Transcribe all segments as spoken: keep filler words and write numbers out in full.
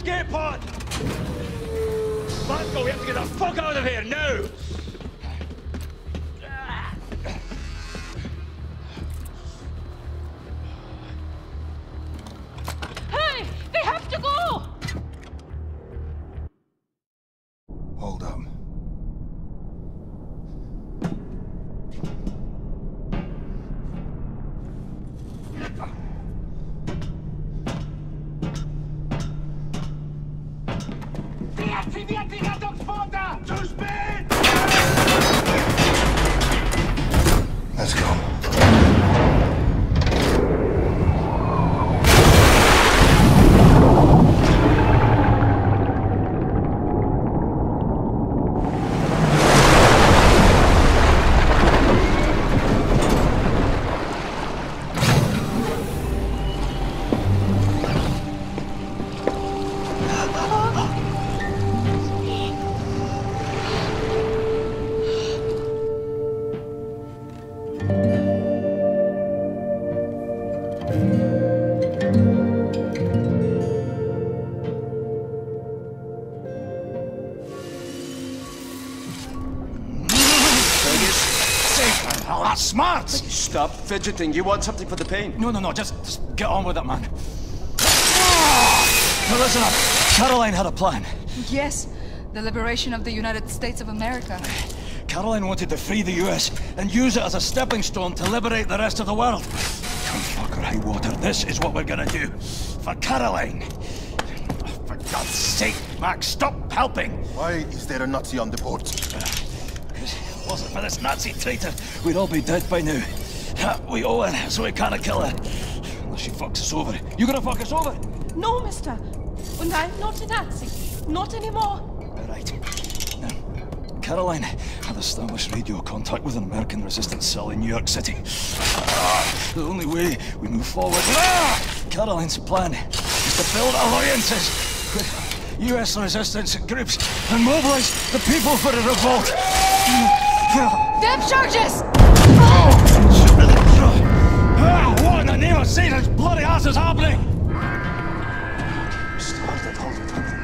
escape pod! Let's go, we have to get the fuck out of here, now! Hey! They have to go! Hold up. Let's go. Oh, that's smart! Stop fidgeting. You want something for the pain? No, no, no, just, just get on with it, man. Now listen up. Caroline had a plan. Yes, the liberation of the United States of America. Caroline wanted to free the U S and use it as a stepping stone to liberate the rest of the world. Come fuck or high water, this is what we're gonna do. For Caroline. Oh, for God's sake, Max, stop helping! Why is there a Nazi on the boat? If it wasn't for this Nazi traitor, we'd all be dead by now. We owe her, so we can't kill her. Unless she fucks us over. You gonna fuck us over? No, mister. And I'm not a Nazi. Not anymore. Right. Now, Caroline had established radio contact with an American resistance cell in New York City. Ah, the only way we move forward... Ah! Caroline's plan is to build alliances with U S resistance groups and mobilize the people for a revolt. Depth charges! Ah, what in the name of Satan's bloody ass is happening? Hold it, hold it, hold it.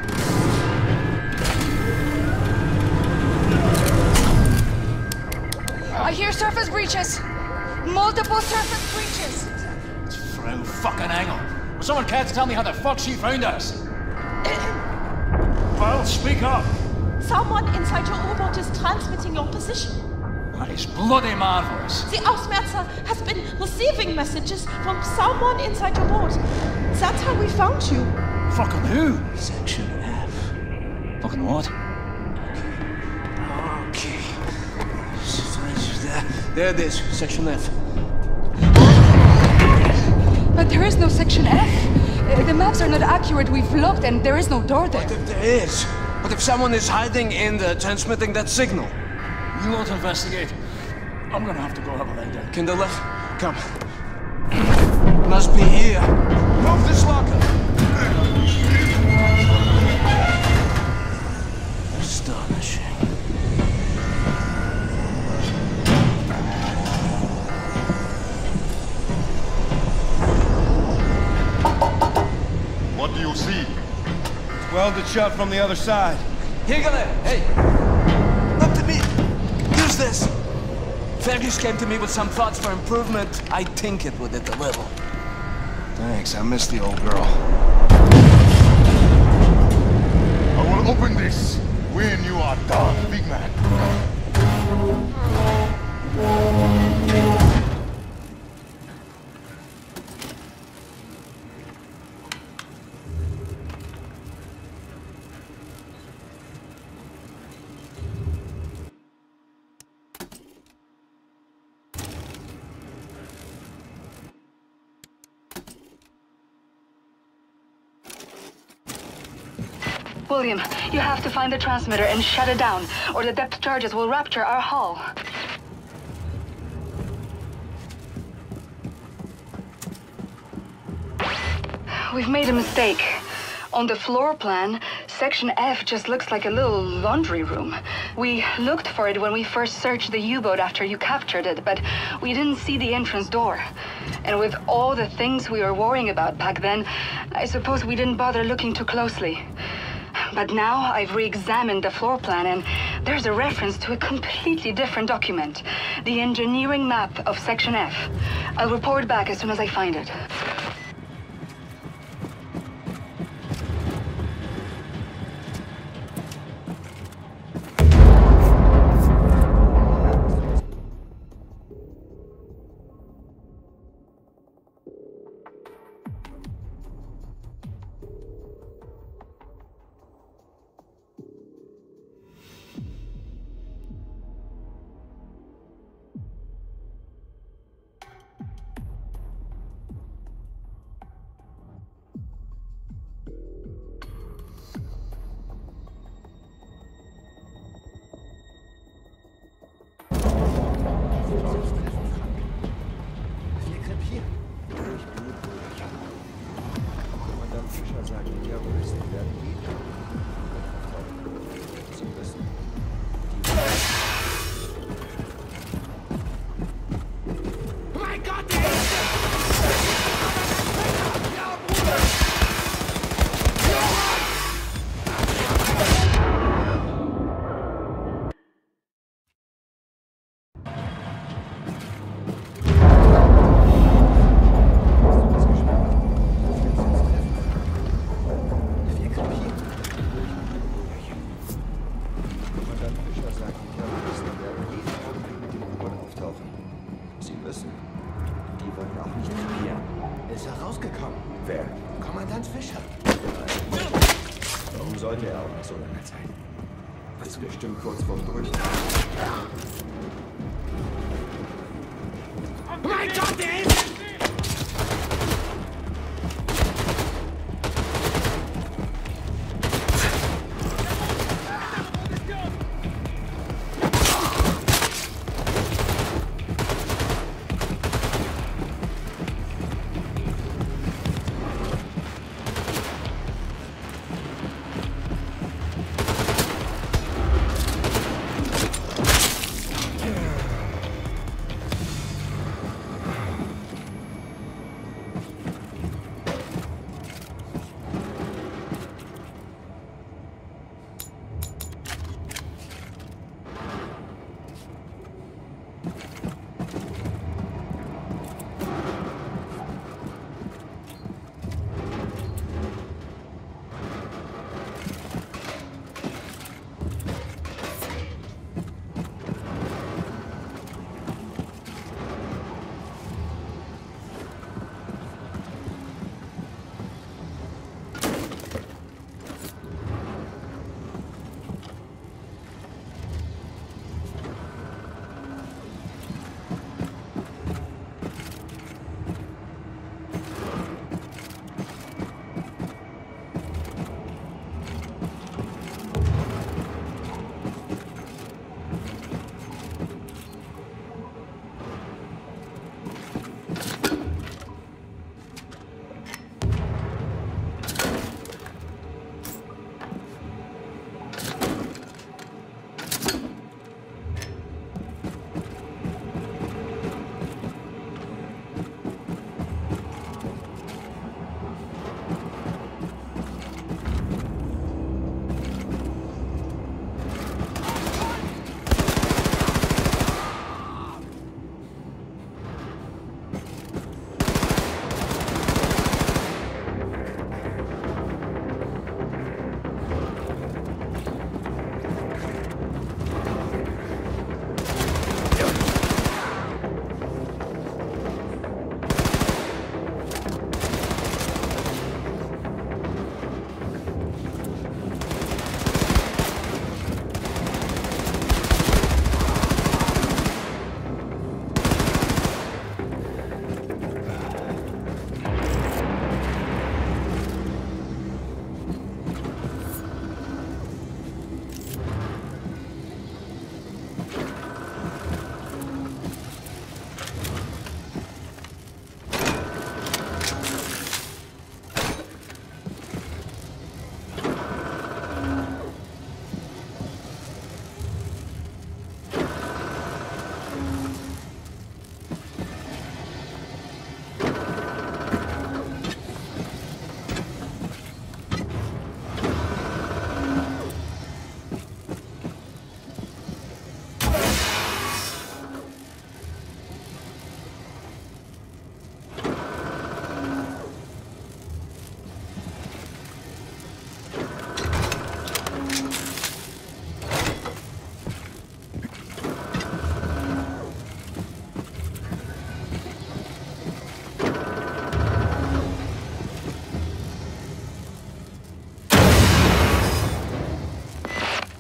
I hear surface breaches. Multiple surface breaches. It's Frau fucking Engel. Will someone care to tell me how the fuck she found us? Well, speak up. Someone inside your U-boat is transmitting your position. That is bloody marvelous. The Ausmerzer has been receiving messages from someone inside your boat. That's how we found you. Fucking who? Section F. Fucking what? Okay. There, there it is. Section F. But there is no Section F. Uh, the maps are not accurate. We've looked and there is no door there. What if there is? What if someone is hiding in there, transmitting that signal? You want to investigate? I'm gonna have to go have a lie down. Kinderlich, come. Must be here. Move this locker. Astonishing. What do you see? Welded shut from the other side. Hegele, hey! Look to me! Use this! Fergus came to me with some thoughts for improvement. I tinkered with it a little. Thanks, I miss the old girl. I will open this when you are done, big man. William, you have to find the transmitter and shut it down, or the depth charges will rupture our hull. We've made a mistake. On the floor plan, Section F just looks like a little laundry room. We looked for it when we first searched the U-boat after you captured it, but we didn't see the entrance door. And with all the things we were worrying about back then, I suppose we didn't bother looking too closely. But now I've re-examined the floor plan and there's a reference to a completely different document. The engineering map of Section F. I'll report back as soon as I find it. Bestimmt kurz vorm Durchbruch. Mein Gott, der ist...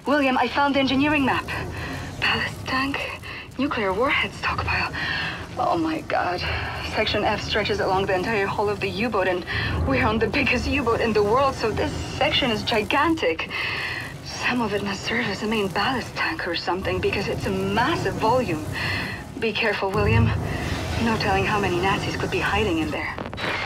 William, I found the engineering map. Ballast tank, nuclear warhead stockpile. Oh my god. Section F stretches along the entire hull of the U-boat, and we're on the biggest U-boat in the world, so this section is gigantic. Some of it must serve as a main ballast tank or something, because it's a massive volume. Be careful, William. No telling how many Nazis could be hiding in there.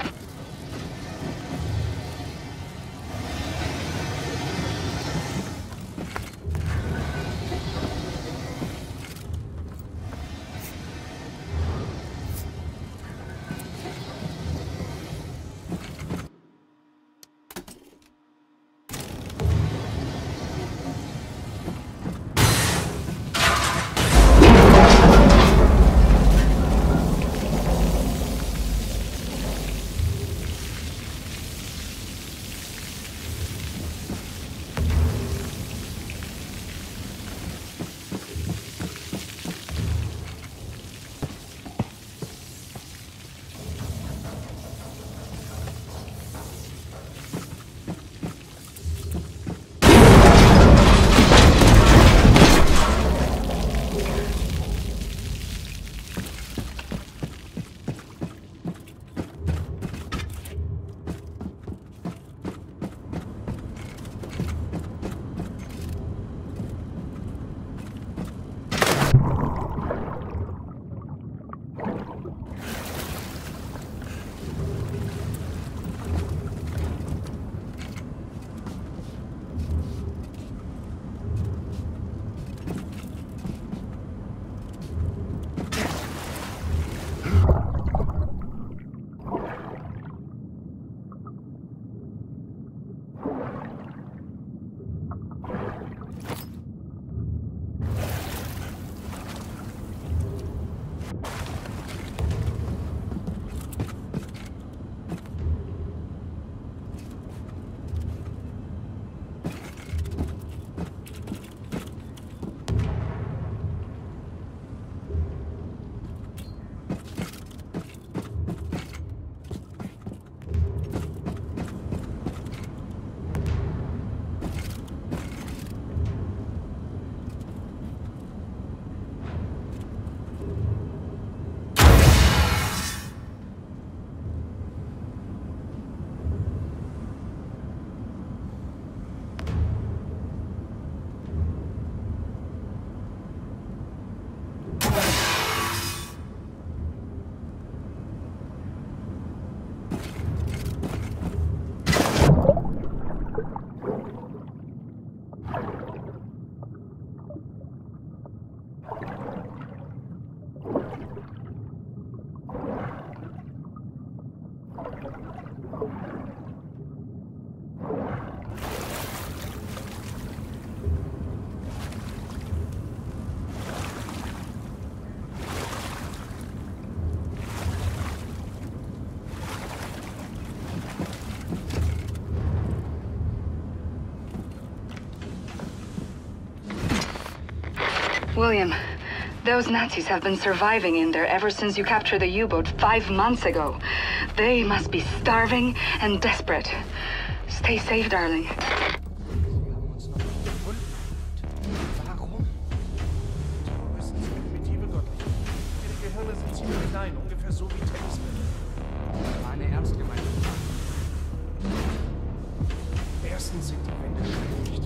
William, those Nazis have been surviving in there ever since you captured the U-boat five months ago. They must be starving and desperate. Stay safe, darling. Erstens sind die Wände schlecht.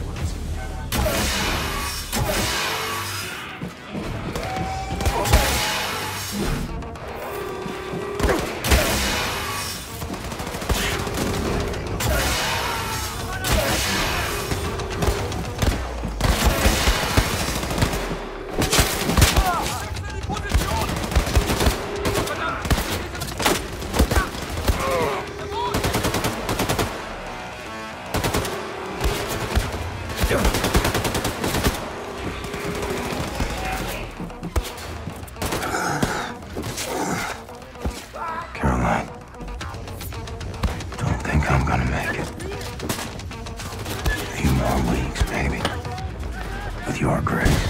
Caroline, don't think I'm gonna make it. A few more weeks, baby. With your grace.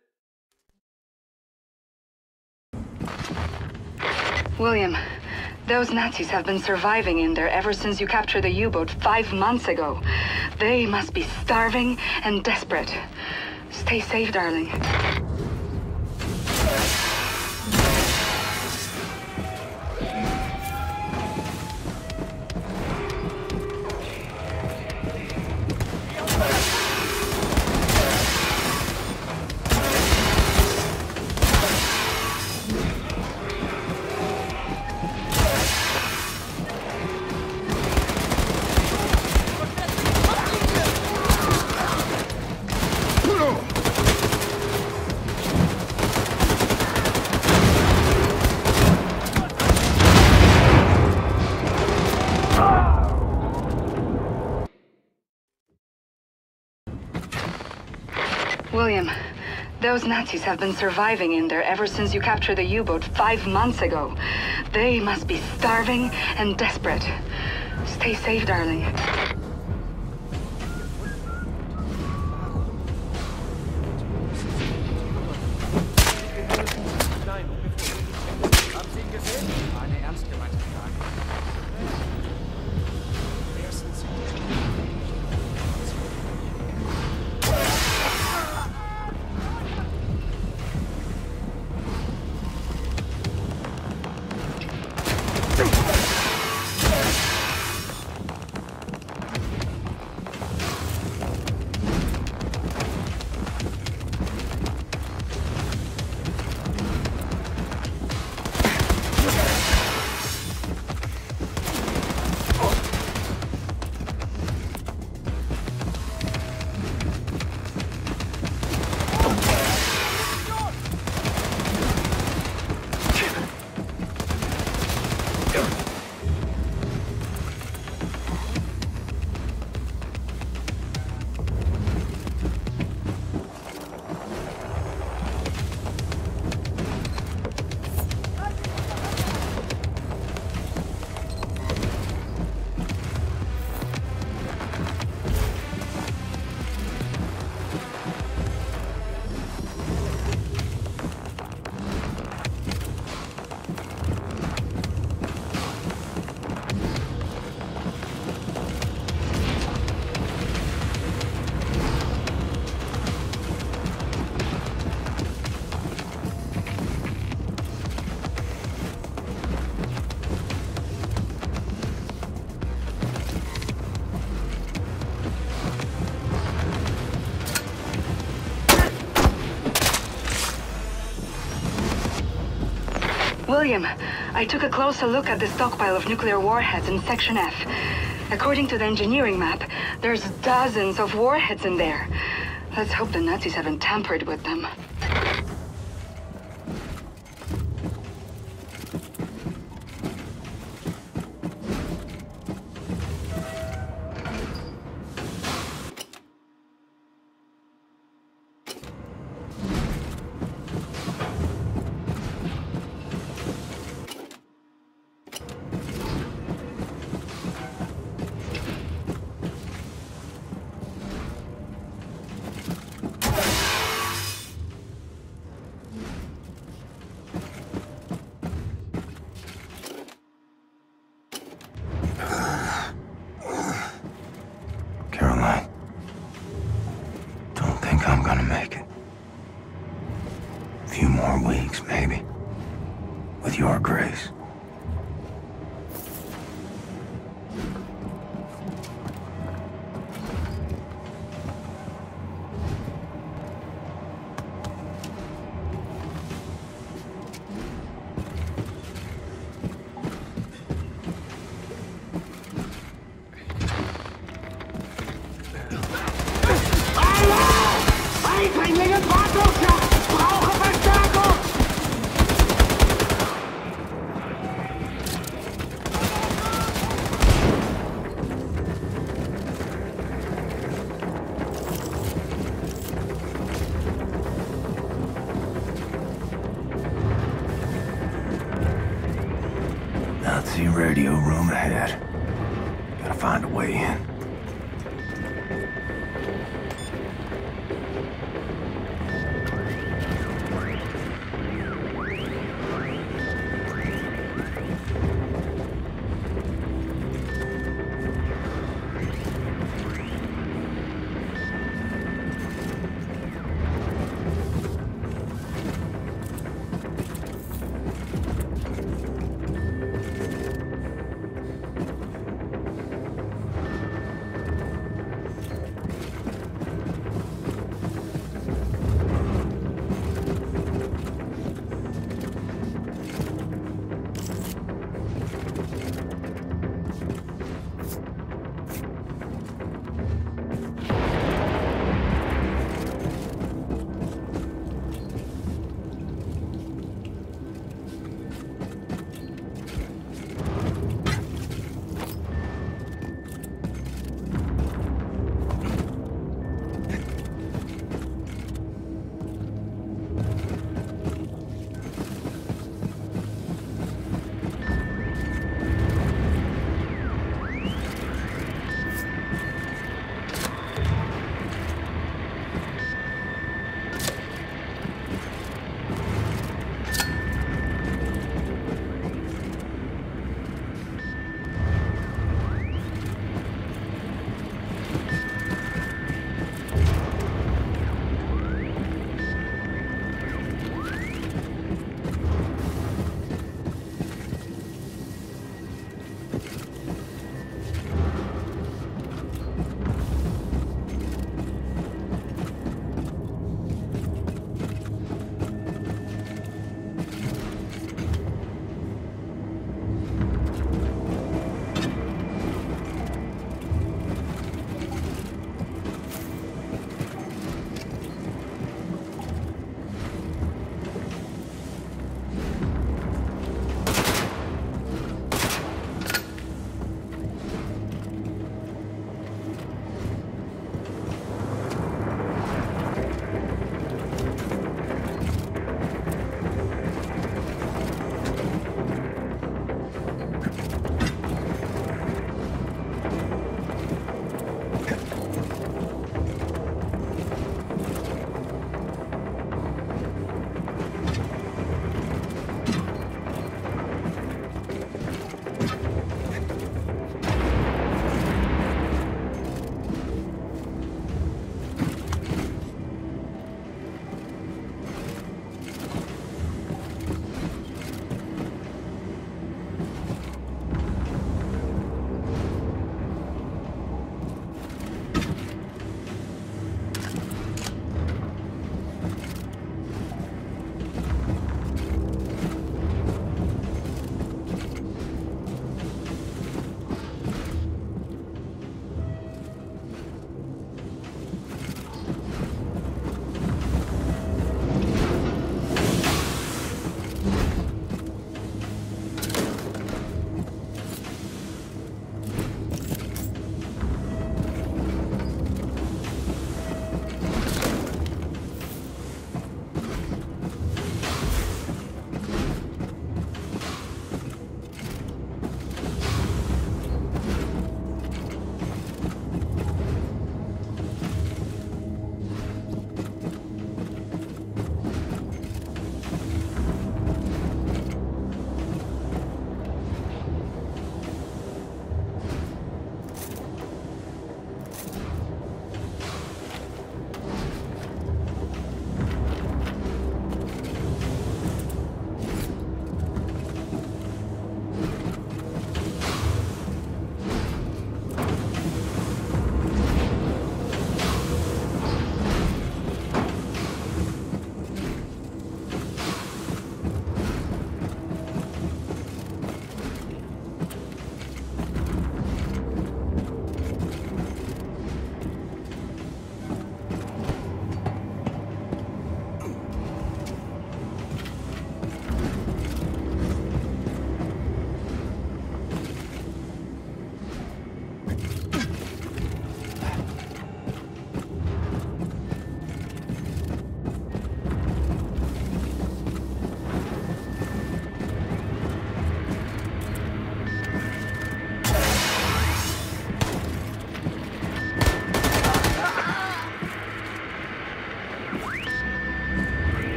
William, Those Nazis have been surviving in there ever since you captured the U-boat five months ago. They must be starving and desperate. Stay safe, darling. William, those Nazis have been surviving in there ever since you captured the U-boat five months ago. They must be starving and desperate. Stay safe, darling. William, I took a closer look at the stockpile of nuclear warheads in Section F. According to the engineering map, there's dozens of warheads in there. Let's hope the Nazis haven't tampered with them. Caroline, don't think I'm gonna make it. A few more weeks, maybe. With your grace. Nazi radio room ahead. Gotta find a way in.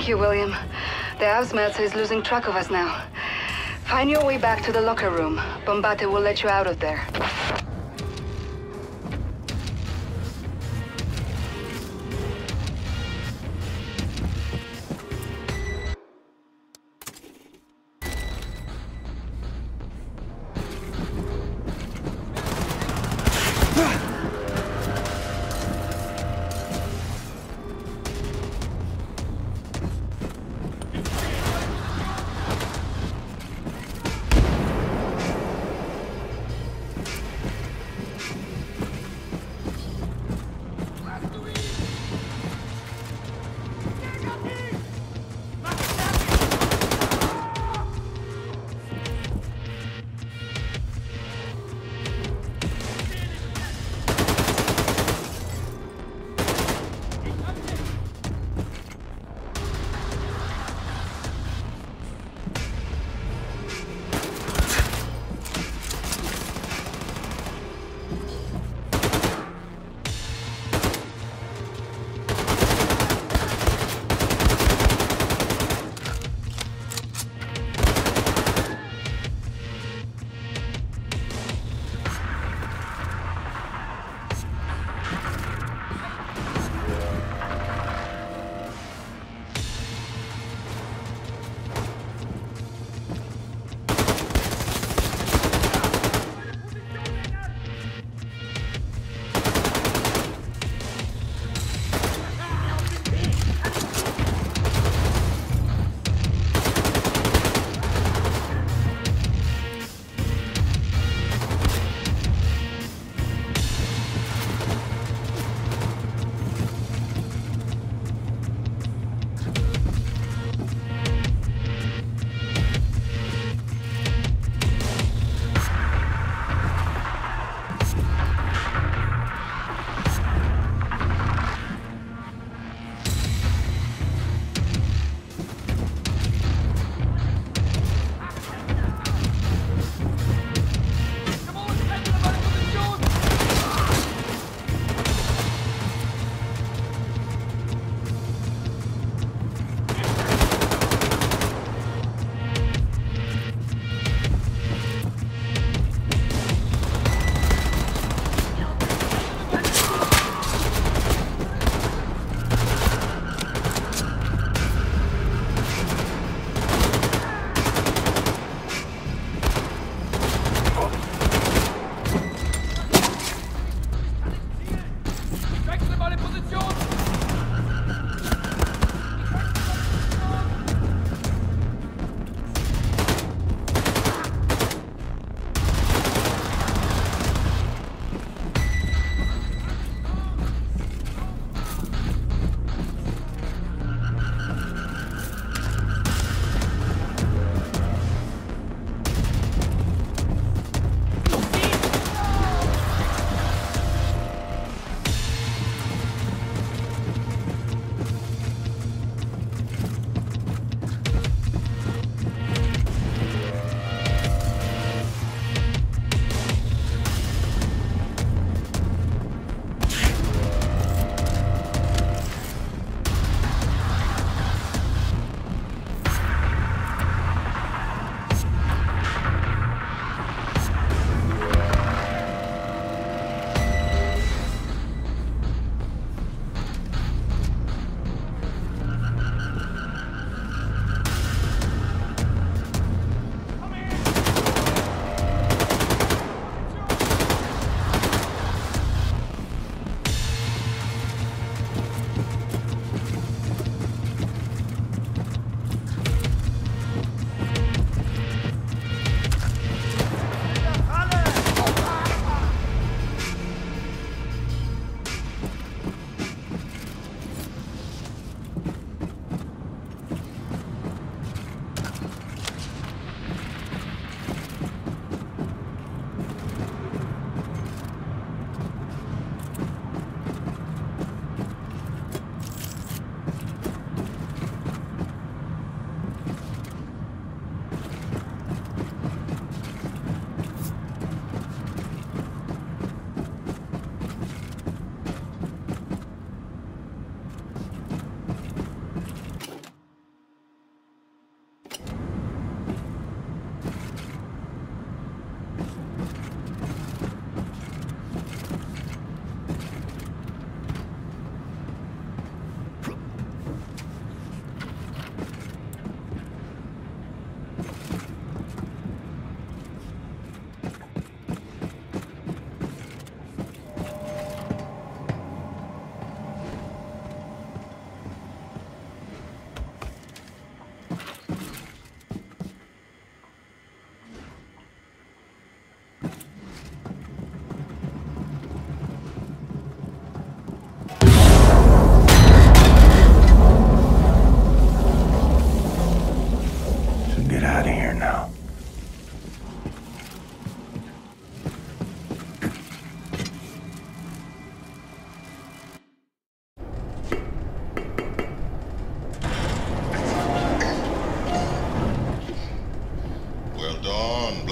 Thank you, William. The Ausmelzer is losing track of us now. Find your way back to the locker room. Bombate will let you out of there.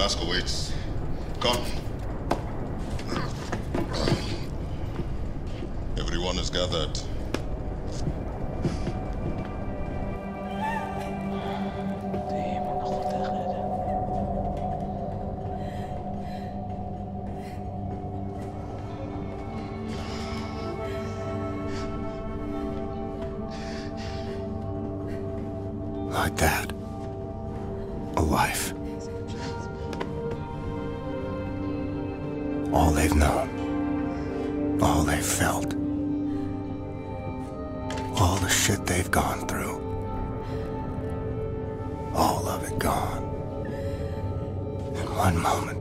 task awaits. Come. Everyone is gathered. Like that. A life. All they've known. All they've felt. All the shit they've gone through. All of it gone. In one moment.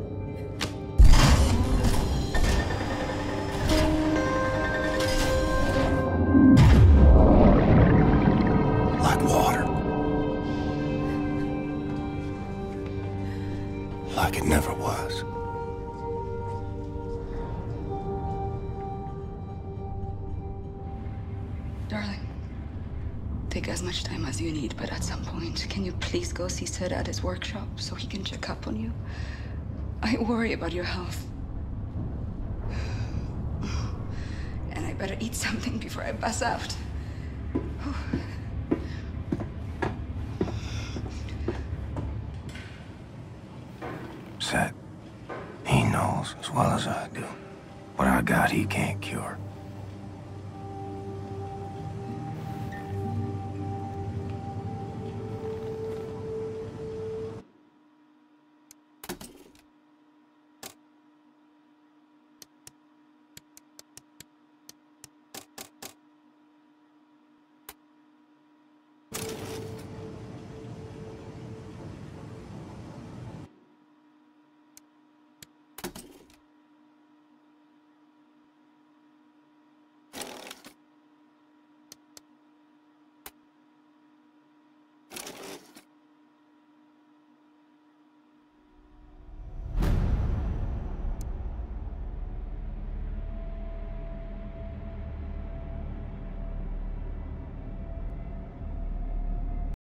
Like water. Like it never was. Darling, take as much time as you need, but at some point, can you please go see Sid at his workshop so he can check up on you? I worry about your health. And I better eat something before I pass out. Sid, he knows as well as I do. What I got, he can't cure.